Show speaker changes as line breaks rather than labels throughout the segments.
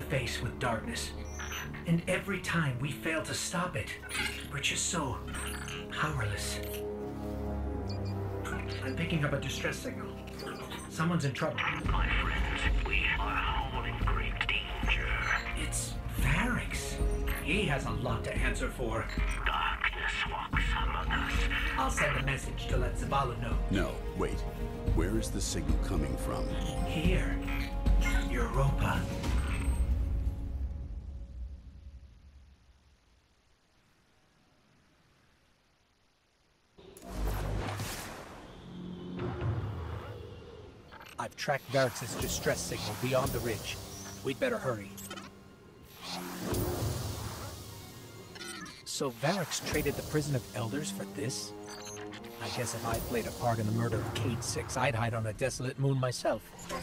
face with darkness. And every time we fail to stop it, we're just so powerless. I'm picking up a distress signal. Someone's in trouble.
My friends, we are all in great danger.
It's Varix. He has a lot to answer for.
Darkness walks among us.
I'll send a message to let Zavala know.
No, wait. Where is the signal coming from?
Here. Europa. I've tracked Varix's distress signal beyond the ridge. We'd better hurry. So Varix traded the Prison of Elders for this? I guess if I played a part in the murder of Cayde 6, I'd hide on a desolate moon myself.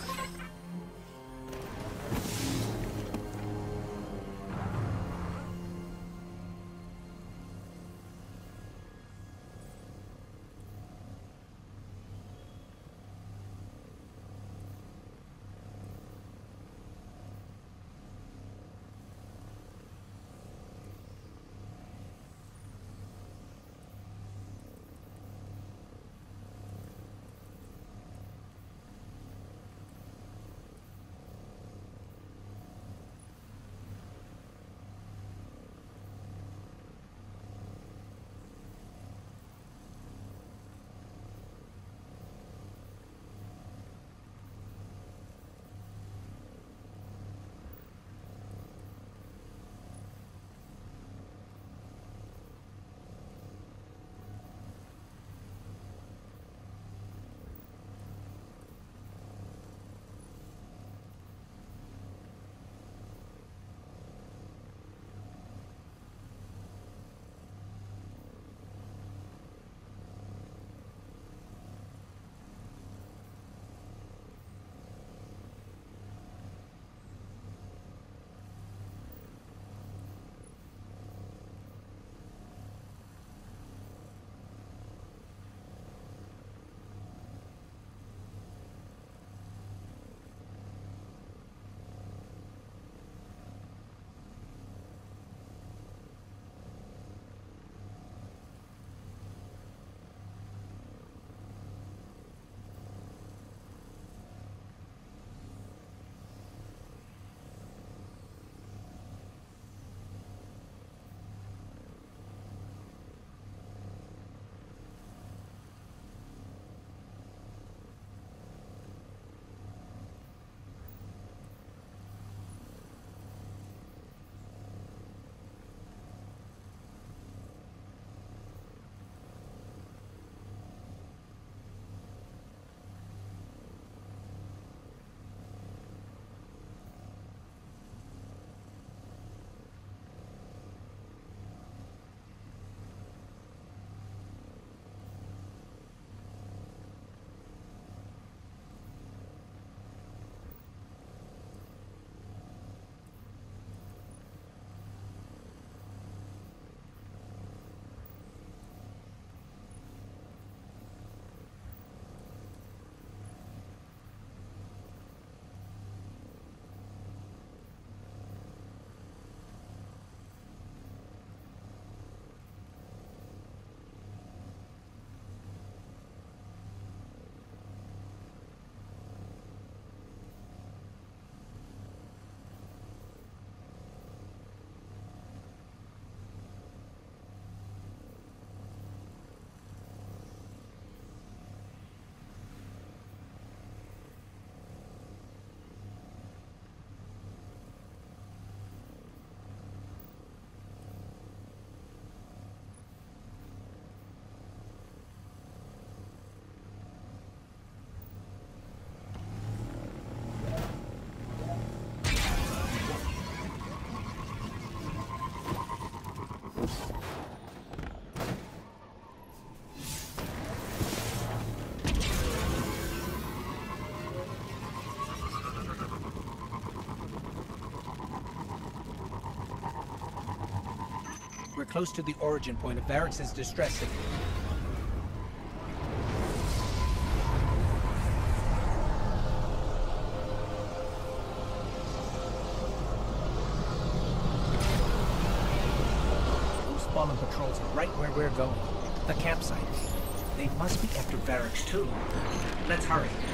We're close to the origin point of Varix's distress signal. Fallen patrols are right where we're going. The campsite. They must be after barracks too. Let's hurry.